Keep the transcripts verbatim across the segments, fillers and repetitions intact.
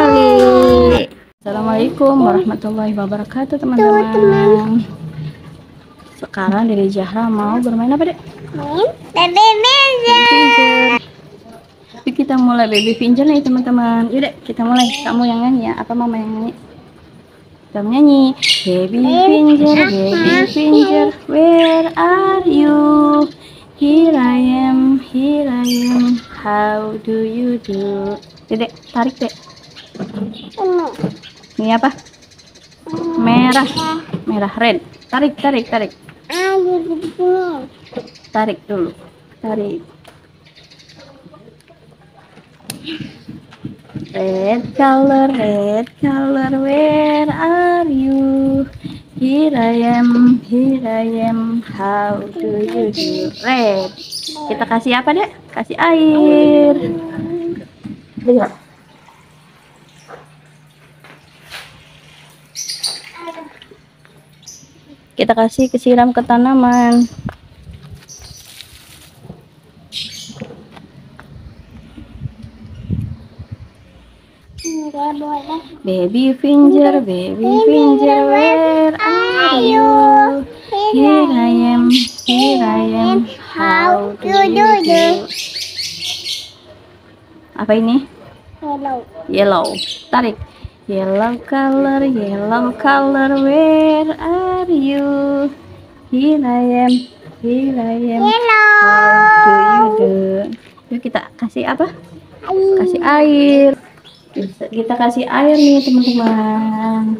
kembali. Assalamualaikum warahmatullahi wabarakatuh teman-teman. Sekarang Dede Zahra mau bermain apa dek? Main baby finger. Yuk kita mulai baby finger nih teman-teman. Yuk dek kita mulai. Kamu yang nyanyi ya? Apa mama yang nyanyi? Kita nyanyi. Baby finger, baby finger, where are you? Here I am, here I am. How do you do? Dedek tarik dek. Ini apa? Merah, merah red. Tarik, tarik, tarik. Tarik dulu, tarik. Red color, red color, where are you? Here I am, here I am. How do you do? Red. Kita kasih apa dek? Kasih air. Lihat. Kita kasih kesiram ke tanaman. Baby finger, baby finger, where are you? Here I am, here I am. How do you do? Apa ini? Hello. Yellow. Tarik. Yellow color, yellow color, where are you? Here I am, here I am. How do you do? Yuk kita kasih apa? Kasih air. Kita kasih air nih teman-teman.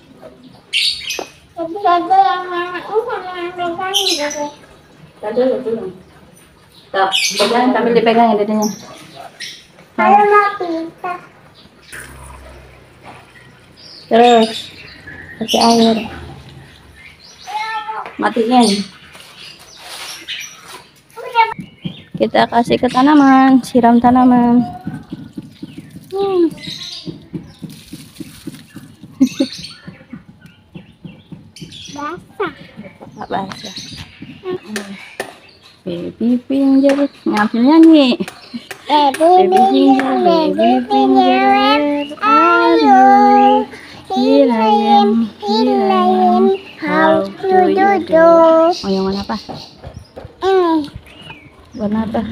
Ada yang mana sama yang pegang gitu. Ada dulu. Tuh, pegang sambil dipegang ya dedenya. Kalau mau pisah. Terus kasih air. Matiin. Kita kasih ke tanaman, siram tanaman. Hmm. Basah. Nggak basah. Baby finger, ngambil nyanyi. Baby finger, baby finger, where are you? Here I am, here I am. How do you do? Oh yang warna apa? Hmm. Warna apa?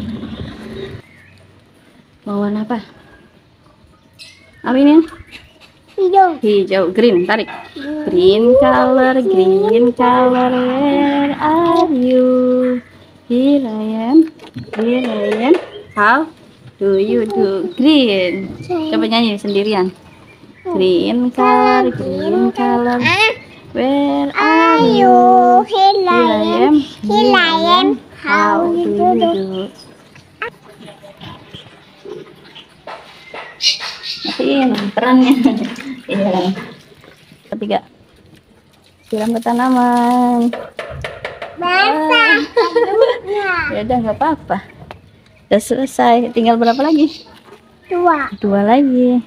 Mau warna apa? Apa ini? Hijau. Hijau, green, tarik. Green color, green color, where are you? Here I am, here I am. How do you do? Green. Coba nyanyi sendirian. Green color, green color, where are you? Here I am, here I am. How do you do? Matiin perannya. Iya. Ketiga. Siram ke tanaman. Basah. Ya udah nggak apa-apa. Udah selesai. Tinggal berapa lagi? Dua. Dua lagi.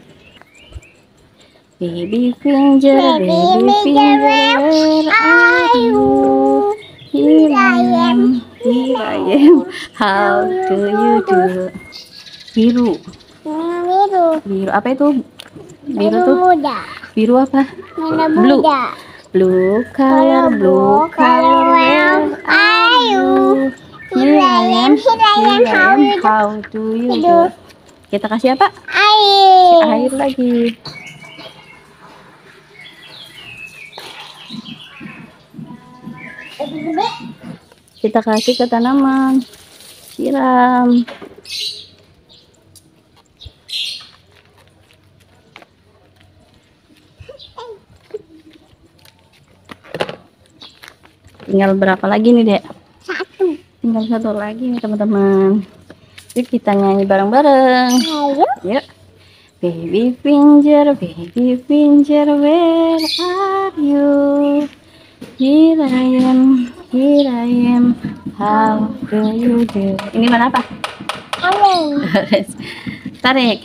Baby finger, baby finger, where are you? Here I am, here I am. How do you do? Biru. Biru. Biru apa itu? Biru Biru tuh. muda. Biru apa? Mana Blue. muda? Blue color, blue color, where are you? Here I am, here I am. How do you do? Kita kasih apa? Air. Air lagi. Kita kasih ke tanaman. Siram. Tinggal berapa lagi nih dek? Satu. Tinggal satu lagi nih teman-teman. Yuk kita nyanyi bareng-bareng. Ayo. Yuk. Baby finger, baby finger, where are you? Here I am, here I am. How do you do? Ini mana apa? Air. Tarik.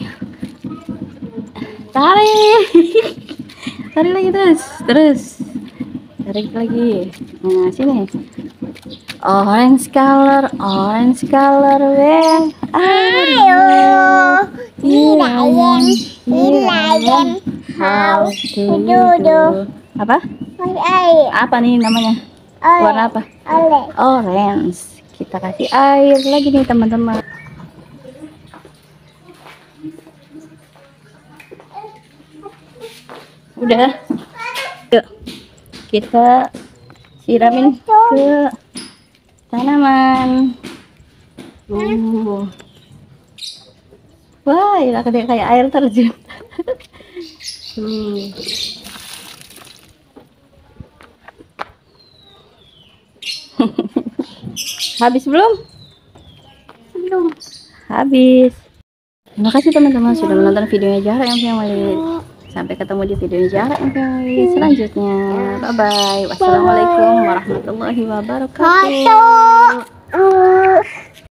Tarik. Tarik lagi terus, terus. Tarik lagi. Nah, sini. Orange color, orange color, where are you? Ayo. Here I am, here I Lion, How do you do? Apa? air, Apa nih namanya? Warna apa? oleh, Orange. Kita kasih air lagi nih teman-teman. Udah. Yuk. Kita siramin ke tanaman. Uh. Wah, ini kayak kayak air terjun. Hmm. Habis belum? belum, Habis. Terima kasih teman-teman sudah menonton videonya Zahra M Family. Sampai ketemu di video Zahra M Family selanjutnya. Bye bye. Wassalamualaikum warahmatullahi wabarakatuh. satu,